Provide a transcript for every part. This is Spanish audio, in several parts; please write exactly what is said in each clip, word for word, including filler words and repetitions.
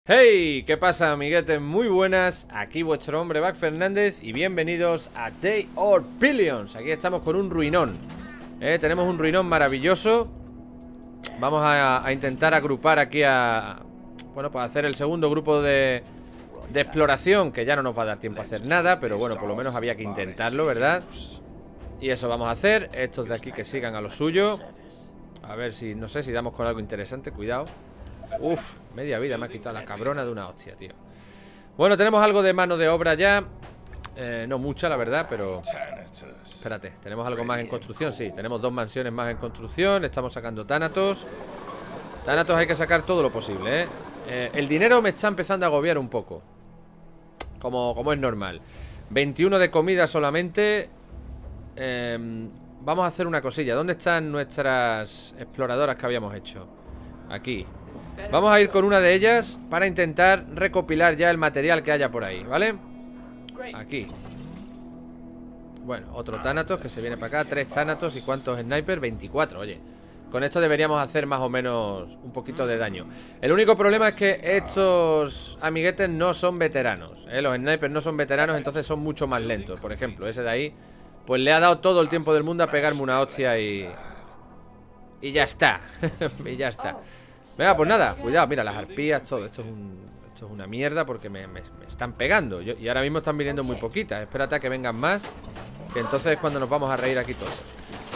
Hey, ¿qué pasa, amiguetes? Muy buenas, aquí vuestro hombre Back Fernández y bienvenidos a Day of Billions. Aquí estamos con un ruinón, ¿eh? Tenemos un ruinón maravilloso. Vamos a, a intentar agrupar aquí a... Bueno, pues hacer el segundo grupo de, de exploración, que ya no nos va a dar tiempo a hacer nada, pero bueno, por lo menos había que intentarlo, ¿verdad? Y eso vamos a hacer. Estos de aquí que sigan a lo suyo. A ver si, no sé si damos con algo interesante, cuidado. Uf, media vida me ha quitado la cabrona de una hostia, tío. Bueno, tenemos algo de mano de obra ya. eh, No mucha, la verdad, pero... Espérate, ¿tenemos algo más en construcción? Sí, tenemos dos mansiones más en construcción. Estamos sacando tánatos. Tánatos hay que sacar todo lo posible, ¿eh? Eh, el dinero me está empezando a agobiar un poco, Como, como es normal. veintiuno de comida solamente. eh, Vamos a hacer una cosilla. ¿Dónde están nuestras exploradoras que habíamos hecho? Aquí. Vamos a ir con una de ellas para intentar recopilar ya el material que haya por ahí, ¿vale? Aquí. Bueno, otro tánatos que se viene para acá. Tres tánatos. ¿Y cuántos snipers? veinticuatro, oye. Con esto deberíamos hacer más o menos un poquito de daño. El único problema es que estos amiguetes no son veteranos, ¿eh? Los snipers no son veteranos, entonces son mucho más lentos. Por ejemplo, ese de ahí, pues le ha dado todo el tiempo del mundo a pegarme una hostia y... Y ya está. Y ya está. Venga, pues nada, cuidado, mira, las arpías, todo. Esto es, un, esto es una mierda porque me, me, me están pegando. Yo, y ahora mismo están viniendo muy poquitas. Espérate a que vengan más, que entonces es cuando nos vamos a reír aquí todos.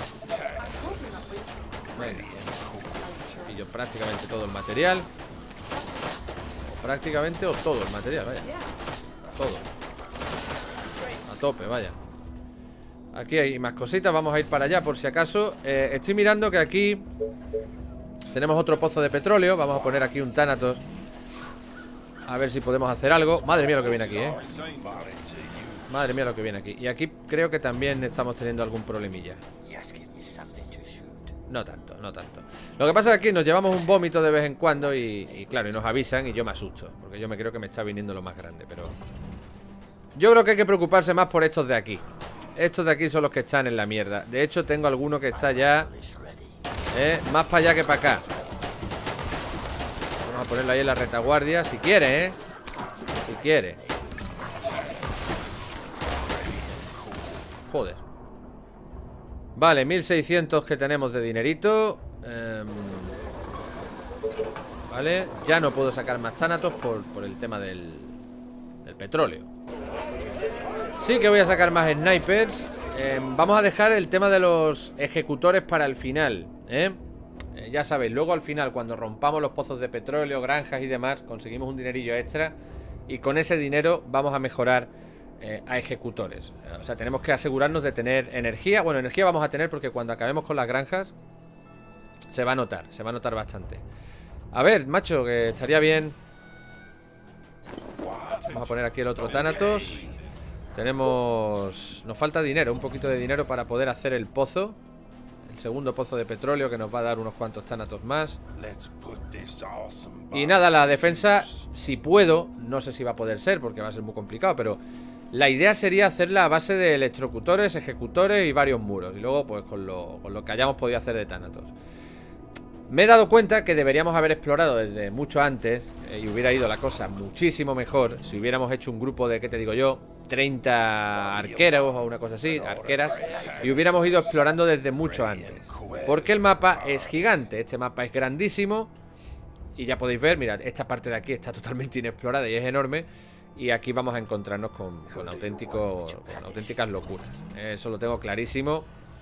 Venga. Y yo prácticamente todo el material. O prácticamente o todo el material, vaya. Todo. A tope, vaya. Aquí hay más cositas, vamos a ir para allá por si acaso. eh, Estoy mirando que aquí tenemos otro pozo de petróleo. Vamos a poner aquí un tánatos. A ver si podemos hacer algo. Madre mía lo que viene aquí, eh Madre mía lo que viene aquí. Y aquí creo que también estamos teniendo algún problemilla. No tanto, no tanto. Lo que pasa es que aquí nos llevamos un vómito de vez en cuando y, y claro, y nos avisan y yo me asusto, porque yo me creo que me está viniendo lo más grande. Pero yo creo que hay que preocuparse más por estos de aquí. Estos de aquí son los que están en la mierda. De hecho tengo alguno que está ya eh, más para allá que para acá. Vamos a ponerlo ahí en la retaguardia. Si quiere, eh Si quiere. Joder. Vale, mil seiscientos que tenemos de dinerito. eh, Vale, ya no puedo sacar más tánatos por, por el tema del, del petróleo. Sí que voy a sacar más snipers. eh, Vamos a dejar el tema de los ejecutores para el final, ¿eh? Eh, ya sabéis, luego al final cuando rompamos los pozos de petróleo, granjas y demás, conseguimos un dinerillo extra. Y con ese dinero vamos a mejorar eh, a ejecutores. O sea, tenemos que asegurarnos de tener energía. Bueno, energía vamos a tener porque cuando acabemos con las granjas se va a notar, se va a notar bastante. A ver, macho, que estaría bien. Vamos a poner aquí el otro tánatos. Tenemos... Nos falta dinero, un poquito de dinero para poder hacer el pozo. El segundo pozo de petróleo que nos va a dar unos cuantos tánatos más. Y nada, la defensa, si puedo, no sé si va a poder ser porque va a ser muy complicado, pero la idea sería hacerla a base de electrocutores, ejecutores y varios muros. Y luego pues con lo, con lo que hayamos podido hacer de tánatos. Me he dado cuenta que deberíamos haber explorado desde mucho antes, eh, y hubiera ido la cosa muchísimo mejor si hubiéramos hecho un grupo de, ¿qué te digo yo? treinta arqueros o una cosa así, arqueras, y hubiéramos ido explorando desde mucho antes. Porque el mapa es gigante, este mapa es grandísimo. Y ya podéis ver, mirad, esta parte de aquí está totalmente inexplorada y es enorme. Y aquí vamos a encontrarnos con, con, auténticos, con auténticas locuras. Eso lo tengo clarísimo.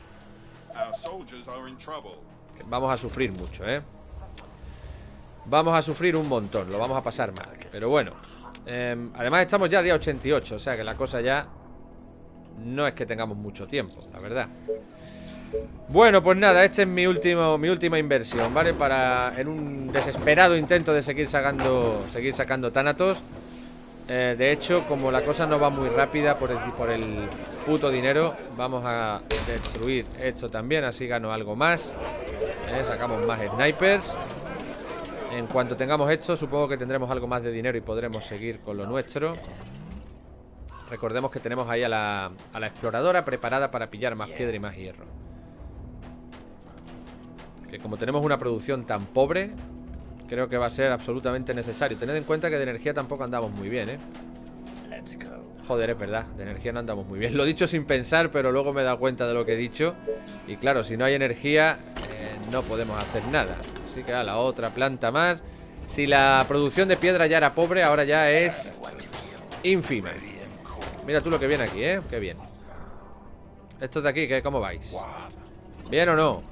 Vamos a sufrir mucho, ¿eh? Vamos a sufrir un montón, lo vamos a pasar mal. Pero bueno, eh, además estamos ya día ochenta y ocho, o sea que la cosa ya no es que tengamos mucho tiempo, la verdad. Bueno, pues nada, este es mi último, mi última inversión, ¿vale? Para, en un desesperado intento de seguir sacando, seguir sacando tánatos. eh, De hecho, como la cosa no va muy rápida por el, por el puto dinero, vamos a destruir esto también, así gano algo más. eh, Sacamos más snipers. En cuanto tengamos esto, supongo que tendremos algo más de dinero y podremos seguir con lo nuestro. Recordemos que tenemos ahí a la, a la exploradora preparada para pillar más piedra y más hierro. Que como tenemos una producción tan pobre, Creo que va a ser absolutamente necesario. Tened en cuenta que de energía tampoco andamos muy bien, ¿eh? Joder, es verdad, de energía no andamos muy bien. Lo he dicho sin pensar, pero luego me he dado cuenta de lo que he dicho. Y claro, si no hay energía, eh, no podemos hacer nada. Así que a la otra planta más. Si la producción de piedra ya era pobre, ahora ya es ínfima. Mira tú lo que viene aquí, ¿eh? Qué bien. Estos de aquí, ¿qué? ¿Cómo vais? ¿Bien o no?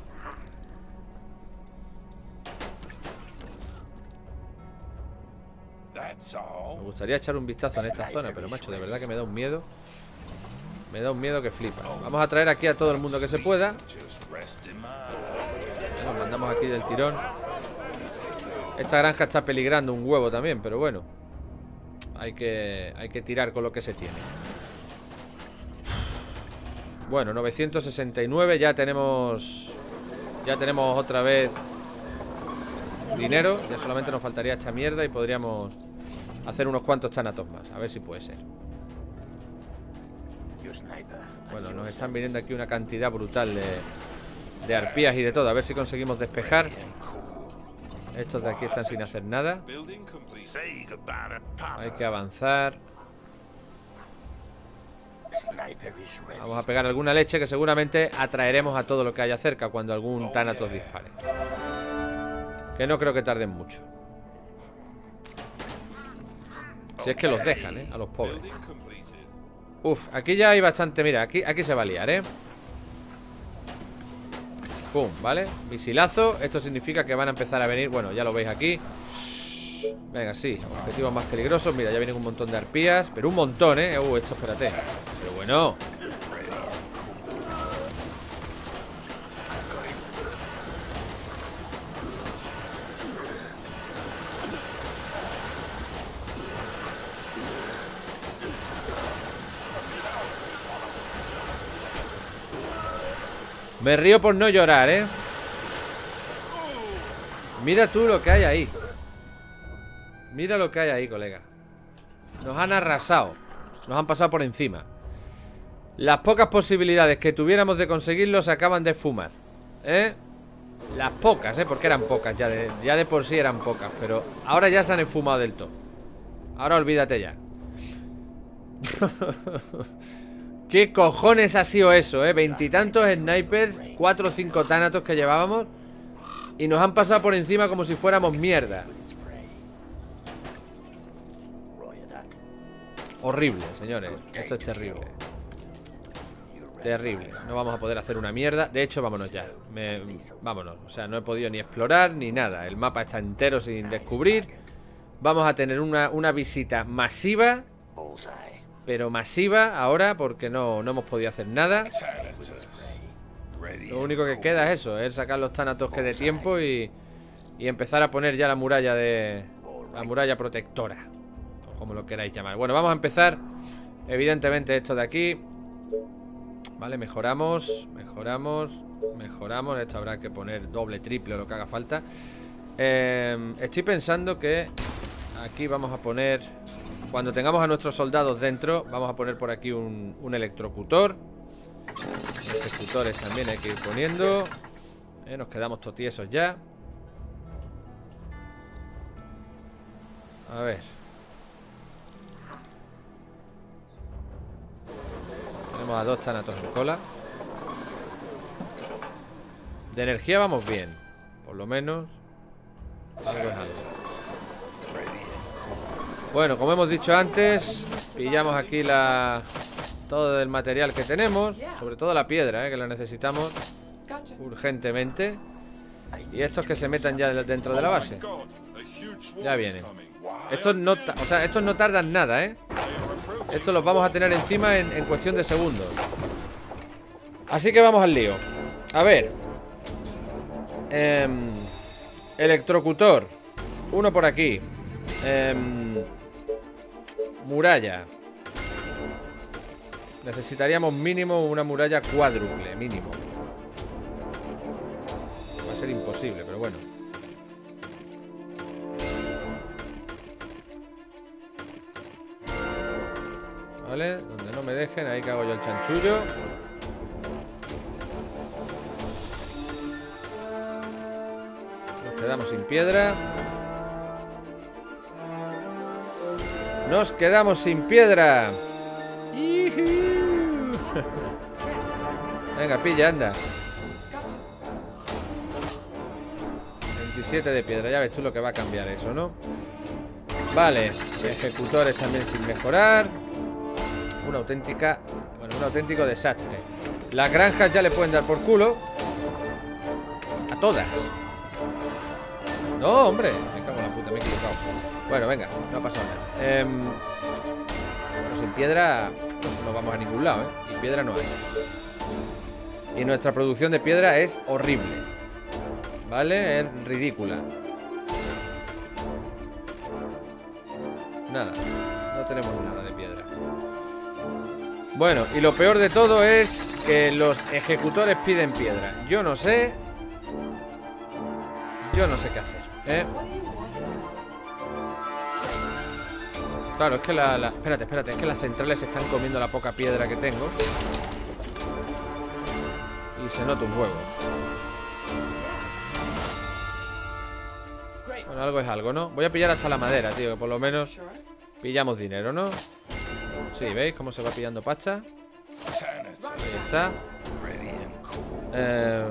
Me gustaría echar un vistazo en esta zona, pero macho, de verdad que me da un miedo. Me da un miedo que flipa. Vamos a traer aquí a todo el mundo que se pueda. Nos mandamos aquí del tirón. Esta granja está peligrando un huevo también, pero bueno. Hay que, hay que tirar con lo que se tiene. Bueno, novecientos sesenta y nueve. Ya tenemos... Ya tenemos otra vez dinero. Ya solamente nos faltaría esta mierda y podríamos hacer unos cuantos thanatos más. A ver si puede ser. Bueno, nos están viniendo aquí una cantidad brutal de, de arpías y de todo. A ver si conseguimos despejar. Estos de aquí están sin hacer nada. Hay que avanzar. Vamos a pegar alguna leche que seguramente atraeremos a todo lo que haya cerca cuando algún Thanatos dispare. Que no creo que tarden mucho. Si es que los dejan, ¿eh? A los pobres. Uf, aquí ya hay bastante. Mira, aquí, aquí se va a liar, ¿eh? Pum, ¿vale? Misilazo. Esto significa que van a empezar a venir. Bueno, ya lo veis aquí. Venga, sí, objetivos más peligrosos. Mira, ya vienen un montón de arpías. Pero un montón, ¿eh? Uh, esto, espérate. Pero bueno. Me río por no llorar, ¿eh? Mira tú lo que hay ahí. Mira lo que hay ahí, colega. Nos han arrasado. Nos han pasado por encima. Las pocas posibilidades que tuviéramos de conseguirlo se acaban de esfumar, ¿eh? Las pocas, ¿eh? Porque eran pocas, ya de, ya de por sí eran pocas. Pero ahora ya se han esfumado del todo. Ahora olvídate ya. ¿Qué cojones ha sido eso, eh? Veintitantos snipers, cuatro o cinco Thanatos que llevábamos y nos han pasado por encima como si fuéramos mierda. Horrible, señores. Esto es terrible. Terrible. No vamos a poder hacer una mierda. De hecho, vámonos ya. Me... Vámonos. O sea, no he podido ni explorar ni nada. El mapa está entero sin descubrir. Vamos a tener una, una visita masiva. Pero masiva ahora porque no, no hemos podido hacer nada. Lo único que queda es eso, es sacar los Thanatos que dé tiempo y, y empezar a poner ya la muralla de... La muralla protectora, o como lo queráis llamar. Bueno, vamos a empezar. Evidentemente esto de aquí. Vale, mejoramos. Mejoramos. Mejoramos. Esto habrá que poner doble, triple o lo que haga falta. eh, Estoy pensando que aquí vamos a poner... Cuando tengamos a nuestros soldados dentro, vamos a poner por aquí un, un electrocutor. Los ejecutores también hay que ir poniendo. eh, Nos quedamos totiesos ya. A ver. Tenemos a dos Thanatos en cola. De energía vamos bien. Por lo menos algo es algo. Bueno, como hemos dicho antes, pillamos aquí la todo el material que tenemos, sobre todo la piedra, ¿eh? Que la necesitamos urgentemente. Y estos que se metan ya dentro de la base. Ya vienen. Estos no, o sea, estos no tardan nada, ¿eh? Estos los vamos a tener encima en, en cuestión de segundos. Así que vamos al lío. A ver. Eh, electrocutor. Uno por aquí. Eh, Muralla. Necesitaríamos mínimo una muralla cuádruple, mínimo. Va a ser imposible, pero bueno. Vale, donde no me dejen, ahí que hago yo el chanchullo. Nos quedamos sin piedra. Nos quedamos sin piedra. Venga, pilla, anda. veintisiete de piedra. Ya ves tú lo que va a cambiar eso, ¿no? Vale. Ejecutores también sin mejorar. Una auténtica... Bueno, un auténtico desastre. Las granjas ya le pueden dar por culo. A todas. No, hombre. Me cago en la puta, me he equivocado. Bueno, venga, no ha pasado nada. Eh, bueno, sin piedra no vamos a ningún lado, ¿eh? Y piedra no hay. Y nuestra producción de piedra es horrible. ¿Vale? Es ridícula. Nada. No tenemos nada de piedra. Bueno, y lo peor de todo es que los ejecutores piden piedra. Yo no sé. Yo no sé qué hacer, ¿eh? Claro, es que la, la... Espérate, espérate. Es que las centrales están comiendo la poca piedra que tengo. Y se nota un huevo. Bueno, algo es algo, ¿no? Voy a pillar hasta la madera, tío. Que por lo menos pillamos dinero, ¿no? Sí, ¿veis cómo se va pillando pasta? Ahí está. Eh...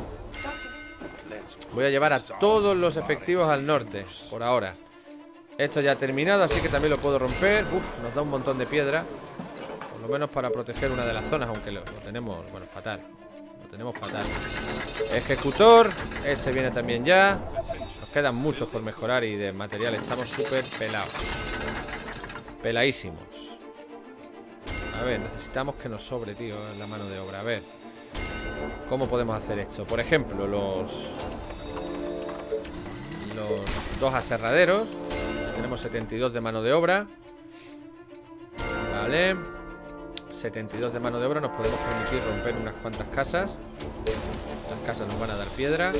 Voy a llevar a todos los efectivos al norte. Por ahora. Esto ya ha terminado, así que también lo puedo romper. Uf, nos da un montón de piedra. Por lo menos para proteger una de las zonas, aunque lo, lo tenemos, bueno, fatal. Lo tenemos fatal. Ejecutor. Este viene también ya. Nos quedan muchos por mejorar y de material estamos súper pelados. Peladísimos. A ver, necesitamos que nos sobre, tío, la mano de obra. A ver. ¿Cómo podemos hacer esto? Por ejemplo, los... Los dos aserraderos. Tenemos setenta y dos de mano de obra. Vale. setenta y dos de mano de obra. Nos podemos permitir romper unas cuantas casas. Las casas nos van a dar piedra.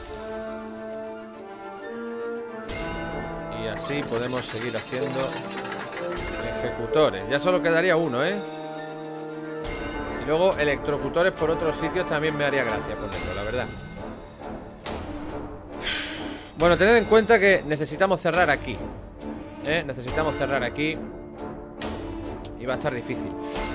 Y así podemos seguir haciendo ejecutores. Ya solo quedaría uno, ¿eh? Y luego electrocutores por otros sitios también me haría gracia ponerlo, la verdad. Bueno, tened en cuenta que necesitamos cerrar aquí. ¿Eh? Necesitamos cerrar aquí. Y va a estar difícil.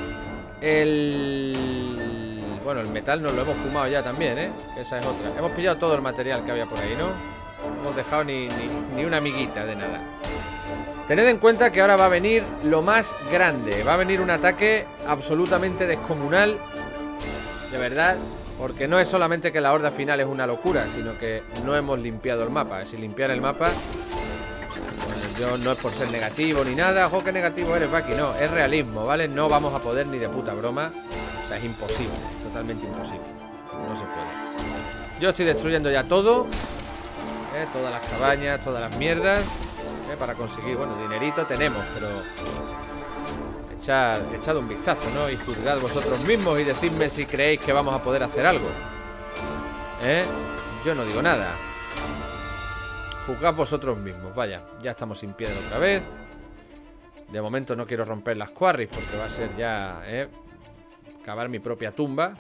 El... Bueno, el metal nos lo hemos fumado ya también, ¿eh? Esa es otra. Hemos pillado todo el material que había por ahí, ¿no? No hemos dejado ni, ni, ni una amiguita de nada. Tened en cuenta que ahora va a venir lo más grande. Va a venir un ataque absolutamente descomunal. De verdad. Porque no es solamente que la horda final es una locura, sino que no hemos limpiado el mapa. Si limpiar el mapa... Bueno, yo no es por ser negativo ni nada. Ojo, que negativo eres, Baki. No, es realismo, ¿vale? No vamos a poder ni de puta broma. O sea, es imposible. Totalmente imposible. No se puede. Yo estoy destruyendo ya todo. ¿Eh? Todas las cabañas, todas las mierdas. ¿Eh? Para conseguir, bueno, dinerito tenemos, pero... Echad, echad un vistazo, ¿no? Y juzgad vosotros mismos y decidme si creéis que vamos a poder hacer algo. ¿Eh? Yo no digo nada. Juzgad vosotros mismos. Vaya, ya estamos sin piedra otra vez. De momento no quiero romper las quarries porque va a ser ya, ¿eh? Cavar mi propia tumba.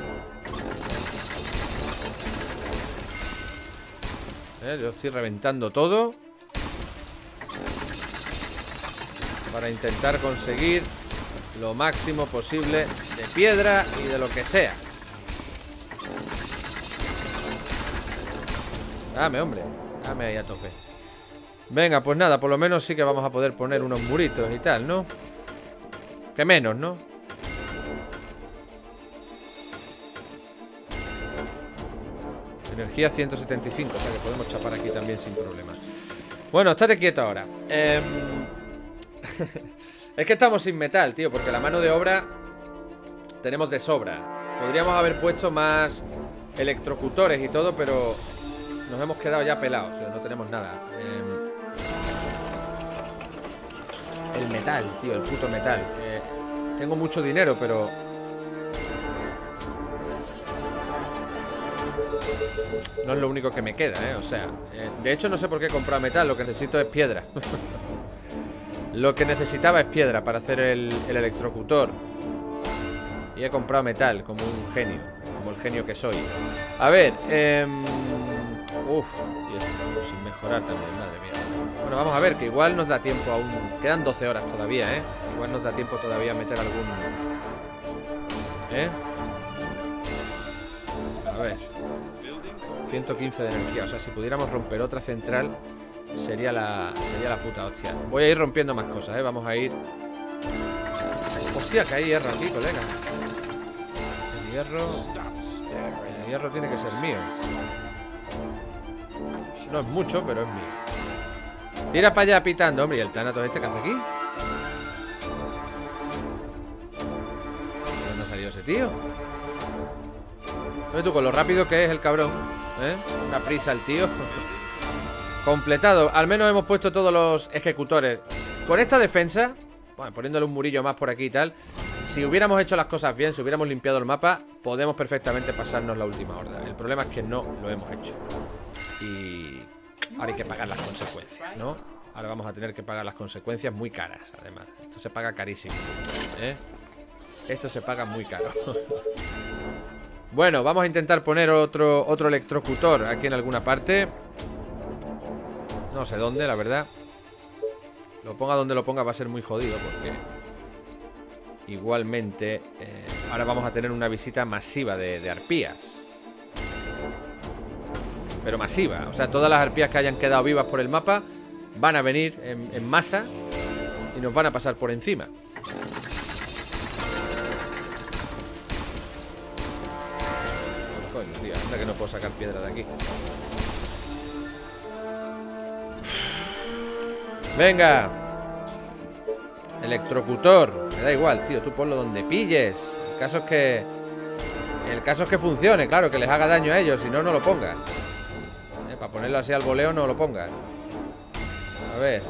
¿Eh? Yo estoy reventando todo para intentar conseguir lo máximo posible de piedra y de lo que sea. Dame, hombre. Dame ahí a tope. Venga, pues nada, por lo menos sí que vamos a poder poner unos muritos y tal, ¿no? Que menos, ¿no? Energía ciento setenta y cinco, o sea que podemos chapar aquí también sin problema. Bueno, estate quieto ahora. Eh... Es que estamos sin metal, tío, porque la mano de obra tenemos de sobra. Podríamos haber puesto más electrocutores y todo, pero nos hemos quedado ya pelados, o sea, no tenemos nada. eh... El metal, tío, el puto metal. eh... Tengo mucho dinero, pero... No es lo único que me queda, eh, o sea, eh... de hecho no sé por qué he comprado metal. Lo que necesito es piedra. Lo que necesitaba es piedra para hacer el, el electrocutor. Y he comprado metal, como un genio. Como el genio que soy. A ver, eh, Uf, y esto sin mejorar también, madre mía. Bueno, vamos a ver, que igual nos da tiempo aún. Quedan doce horas todavía, ¿eh? Igual nos da tiempo todavía a meter algún... ¿Eh? A ver, ciento quince de energía. O sea, si pudiéramos romper otra central, Sería la, sería la puta hostia. Voy a ir rompiendo más cosas, ¿eh? Vamos a ir... Hostia, que hay hierro aquí, colega. El hierro... El hierro tiene que ser mío. No es mucho, pero es mío. Tira para allá pitando, hombre. ¿Y el Thanatos este que hace aquí? ¿Dónde ha salido ese tío? ¿Ves tú con lo rápido que es el cabrón? ¿Eh? Una prisa el tío. Completado. Al menos hemos puesto todos los ejecutores. Con esta defensa, bueno, poniéndole un murillo más por aquí y tal, si hubiéramos hecho las cosas bien, si hubiéramos limpiado el mapa, podemos perfectamente pasarnos la última horda. El problema es que no lo hemos hecho. Y ahora hay que pagar las consecuencias, ¿no? Ahora vamos a tener que pagar las consecuencias muy caras, además. Esto se paga carísimo, ¿eh? Esto se paga muy caro. Bueno, vamos a intentar poner otro, otro electrocutor aquí en alguna parte. No sé dónde, la verdad. Lo ponga donde lo ponga va a ser muy jodido, porque igualmente eh, ahora vamos a tener una visita masiva de, de arpías. Pero masiva. O sea, todas las arpías que hayan quedado vivas por el mapa van a venir en, en masa y nos van a pasar por encima. Coño, tío, anda que no puedo sacar piedra de aquí. Venga. Electrocutor. Me da igual, tío, tú ponlo donde pilles. El caso es que El caso es que funcione, claro, que les haga daño a ellos. Si no, no lo pongas, eh, para ponerlo así al voleo, no lo pongas. A ver.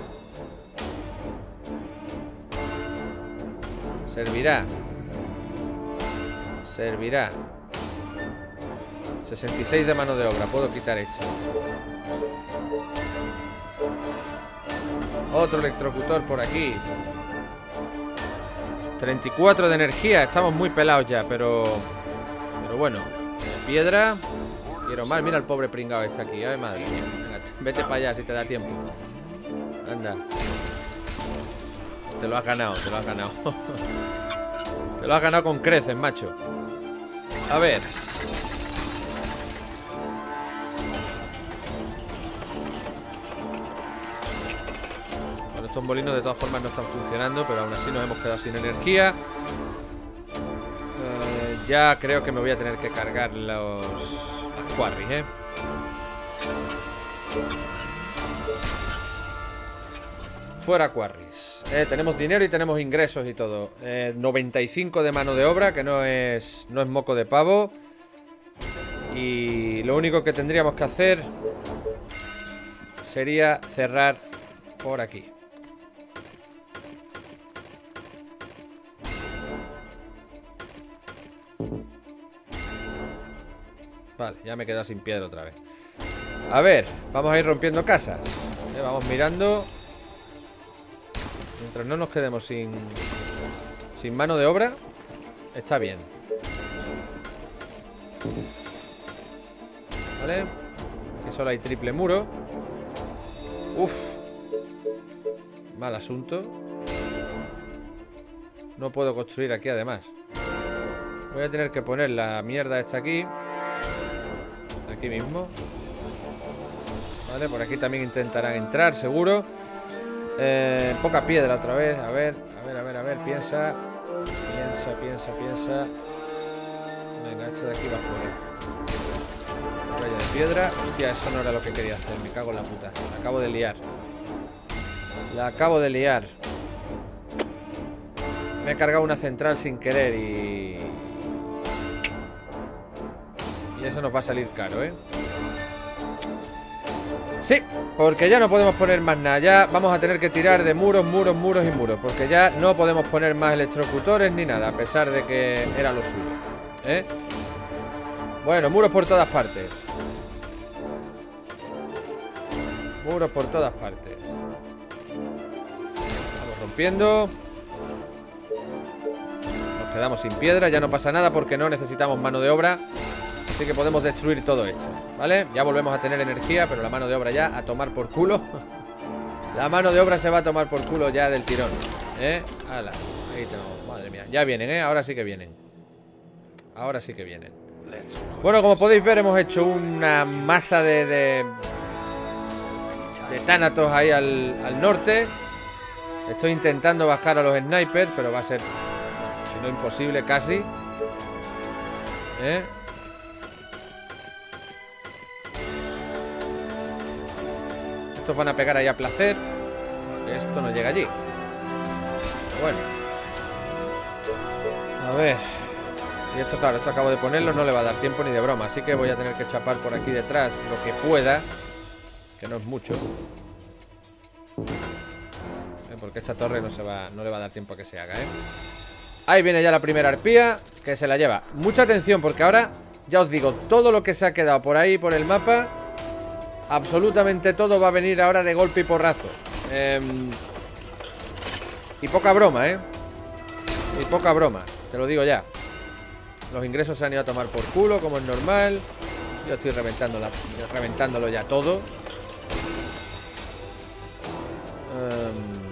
Servirá. Servirá. sesenta y seis de mano de obra. Puedo quitar esto. Otro electrocutor por aquí. treinta y cuatro de energía. Estamos muy pelados ya, pero... Pero bueno. Piedra. Quiero más. Mira el pobre pringado este aquí. Ay, madre mía. Venga, vete para allá si te da tiempo. Anda. Te lo has ganado, te lo has ganado. Te lo has ganado con creces, macho. A ver. Estos molinos de todas formas no están funcionando, pero aún así nos hemos quedado sin energía. eh, Ya creo que me voy a tener que cargar los, los quarries, ¿eh? Fuera quarries. eh, Tenemos dinero y tenemos ingresos y todo. eh, noventa y cinco de mano de obra, que no es, no es moco de pavo. Y lo único que tendríamos que hacer sería cerrar por aquí. Vale, ya me he quedado sin piedra otra vez. A ver, vamos a ir rompiendo casas, ¿eh? Vamos mirando. Mientras no nos quedemos sin Sin mano de obra, está bien. Vale. Aquí solo hay triple muro. Uf. Mal asunto. No puedo construir aquí además. Voy a tener que poner la mierda esta aquí. Aquí mismo. Vale, por aquí también intentarán entrar, seguro. eh, Poca piedra otra vez. A ver, a ver, a ver, a ver. Piensa. Piensa, piensa, piensa. Venga, esto de aquí va fuera. Raya de piedra. Hostia, eso no era lo que quería hacer. Me cago en la puta. La acabo de liar. La acabo de liar. Me he cargado una central sin querer y... Y eso nos va a salir caro, ¿eh? Sí, porque ya no podemos poner más nada. Ya vamos a tener que tirar de muros, muros, muros y muros. Porque ya no podemos poner más electrocutores ni nada, a pesar de que era lo suyo, ¿eh? Bueno, muros por todas partes. Muros por todas partes. Vamos rompiendo. Nos quedamos sin piedra, ya no pasa nada porque no necesitamos mano de obra. Así que podemos destruir todo esto, ¿vale? Ya volvemos a tener energía, pero la mano de obra ya a tomar por culo. La mano de obra se va a tomar por culo ya del tirón, ¿eh? Hala, ahí tenemos, madre mía. Ya vienen, ¿eh? Ahora sí que vienen. Ahora sí que vienen. Bueno, como podéis ver, hemos hecho una masa de... de, de tánatos ahí al, al norte. Estoy intentando bajar a los snipers, pero va a ser, bueno, si no imposible, casi. ¿Eh? Estos van a pegar ahí a placer. Esto no llega allí. Bueno. A ver. Y esto, claro, esto acabo de ponerlo. No le va a dar tiempo ni de broma. Así que voy a tener que chapar por aquí detrás lo que pueda. Que no es mucho. ¿Eh? Porque esta torre no, se va, no le va a dar tiempo a que se haga, ¿eh? Ahí viene ya la primera arpía, que se la lleva. Mucha atención, porque ahora, ya os digo, todo lo que se ha quedado por ahí, por el mapa, absolutamente todo va a venir ahora de golpe y porrazo. eh, Y poca broma, ¿eh? Y poca broma, te lo digo ya. Los ingresos se han ido a tomar por culo, como es normal. Yo estoy reventando la, reventándolo ya todo. um,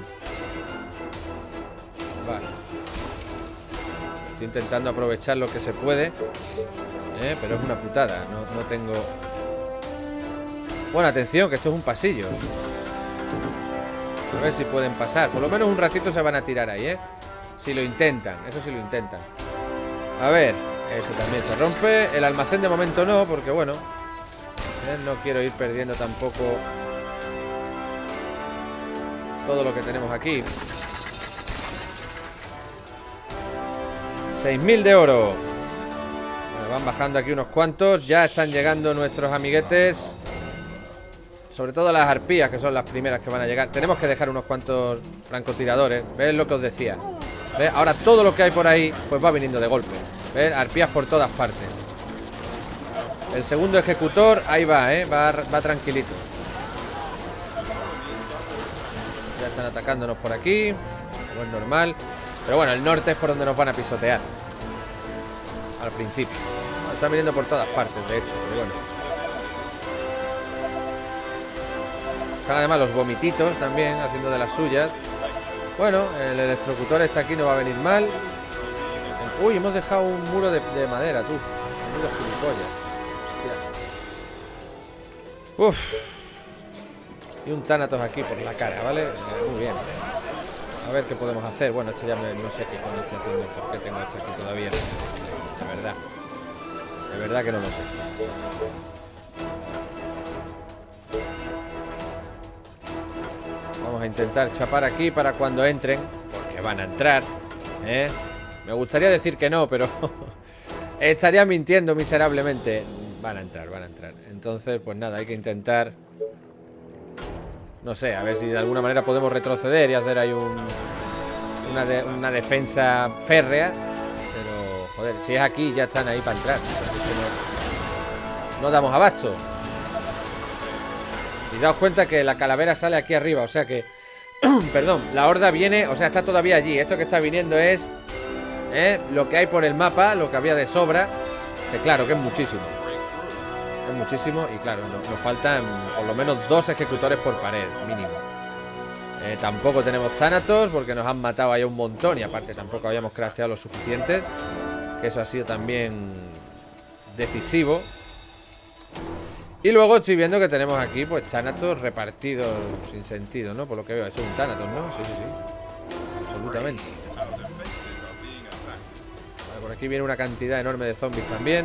Vale. Estoy intentando aprovechar lo que se puede, ¿eh? Pero es una putada. No, no tengo... Bueno, atención, que esto es un pasillo. A ver si pueden pasar. Por lo menos un ratito se van a tirar ahí, ¿eh? Si lo intentan, eso sí lo intentan. A ver, este también se rompe. El almacén de momento no, porque bueno, ¿eh? No quiero ir perdiendo tampoco todo lo que tenemos aquí. seis mil de oro. Bueno, van bajando aquí unos cuantos. Ya están llegando nuestros amiguetes. Sobre todo las arpías, que son las primeras que van a llegar. Tenemos que dejar unos cuantos francotiradores. ¿Ves lo que os decía? ¿Ves? Ahora todo lo que hay por ahí pues va viniendo de golpe. ¿Ves? Arpías por todas partes. El segundo ejecutor, ahí va, ¿eh? Va, va tranquilito. Ya están atacándonos por aquí, como es normal. Pero bueno, el norte es por donde nos van a pisotear. Al principio. Están viniendo por todas partes, de hecho, pero bueno. Están además los vomititos también, haciendo de las suyas. Bueno, el electrocutor este aquí no va a venir mal. Uy, hemos dejado un muro de, de madera, tú. Un muro gilipollas. Hostias. Uf. Y un Thanatos aquí por la cara, ¿vale? Muy bien. A ver qué podemos hacer. Bueno, esto ya me, no sé qué coño estoy haciendo. ¿Por qué tengo esto aquí todavía? De verdad. De verdad que no lo sé. Vamos a intentar chapar aquí para cuando entren, porque van a entrar, ¿eh? Me gustaría decir que no, pero estaría mintiendo miserablemente. Van a entrar, van a entrar. Entonces, pues nada, hay que intentar, no sé, a ver si de alguna manera podemos retroceder y hacer ahí un, una, de, una defensa férrea. Pero, joder, si es aquí ya están ahí para entrar. No, no damos abasto. Y daos cuenta que la calavera sale aquí arriba, o sea que... Perdón, la horda viene, o sea, está todavía allí. Esto que está viniendo es... ¿eh? Lo que hay por el mapa, lo que había de sobra. Que claro, que es muchísimo. Es muchísimo y claro, no, nos faltan por lo menos dos ejecutores por pared, mínimo. eh, Tampoco tenemos Thanatos porque nos han matado ahí un montón. Y aparte tampoco habíamos crafteado lo suficiente, que eso ha sido también decisivo. Y luego estoy viendo que tenemos aquí pues Thanatos repartidos sin sentido, ¿no? Por lo que veo, eso es un Thanatos, ¿no? Sí, sí, sí. Absolutamente. Vale, por aquí viene una cantidad enorme de zombies también.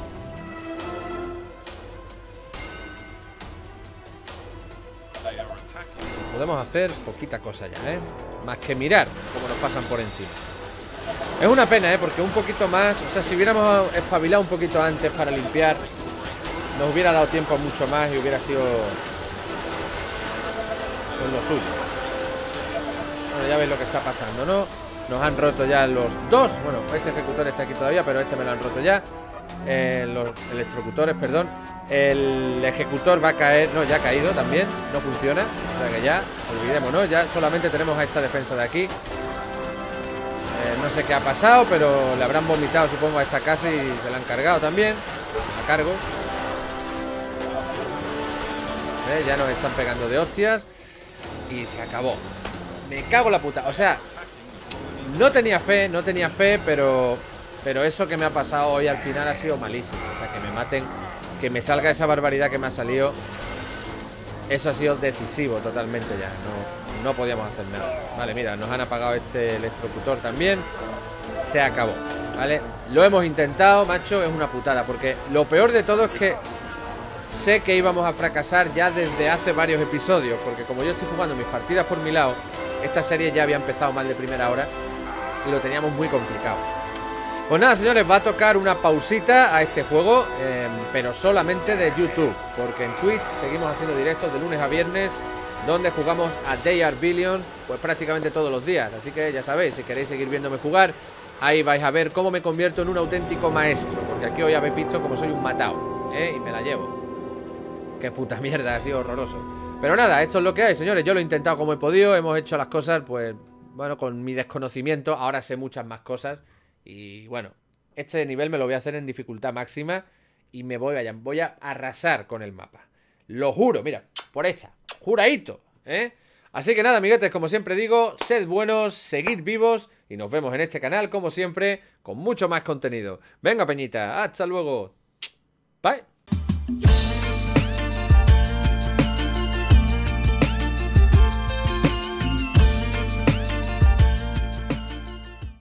Podemos hacer poquita cosa ya, ¿eh? Más que mirar cómo nos pasan por encima. Es una pena, ¿eh? Porque un poquito más, o sea, si hubiéramos espabilado un poquito antes para limpiar, nos hubiera dado tiempo a mucho más y hubiera sido pues lo suyo. Bueno, ya veis lo que está pasando, ¿no? Nos han roto ya los dos. Bueno, este ejecutor está aquí todavía, pero este me lo han roto ya. eh, Los electrocutores, perdón. El ejecutor va a caer. No, ya ha caído también. No funciona. O sea que ya, olvidémonos. Ya solamente tenemos a esta defensa de aquí. eh, No sé qué ha pasado, pero le habrán vomitado, supongo, a esta casa y se la han cargado también. A cargo. ¿Eh? Ya nos están pegando de hostias. Y se acabó. Me cago en la puta. O sea, no tenía fe, no tenía fe, pero Pero eso que me ha pasado hoy al final ha sido malísimo. O sea, que me maten, que me salga esa barbaridad que me ha salido. Eso ha sido decisivo totalmente ya. No, no podíamos hacer nada. Vale, mira, nos han apagado este electrocutor también. Se acabó, ¿vale? Lo hemos intentado, macho, es una putada. Porque lo peor de todo es que sé que íbamos a fracasar ya desde hace varios episodios. Porque como yo estoy jugando mis partidas por mi lado, esta serie ya había empezado mal de primera hora y lo teníamos muy complicado. Pues nada, señores, va a tocar una pausita a este juego, eh, pero solamente de YouTube, porque en Twitch seguimos haciendo directos de lunes a viernes, donde jugamos a They Are Billions, pues prácticamente todos los días. Así que ya sabéis, si queréis seguir viéndome jugar, ahí vais a ver cómo me convierto en un auténtico maestro, porque aquí hoy habéis visto como soy un matao, ¿eh? Y me la llevo. Qué puta mierda, ha sido horroroso. Pero nada, esto es lo que hay, señores. Yo lo he intentado como he podido, hemos hecho las cosas, pues, bueno, con mi desconocimiento. Ahora sé muchas más cosas. Y bueno, este nivel me lo voy a hacer en dificultad máxima y me voy a, voy a arrasar con el mapa. Lo juro, mira, por esta, juradito, ¿eh? Así que nada, amiguetes, como siempre digo, sed buenos, seguid vivos y nos vemos en este canal, como siempre, con mucho más contenido. Venga, peñita, hasta luego. Bye.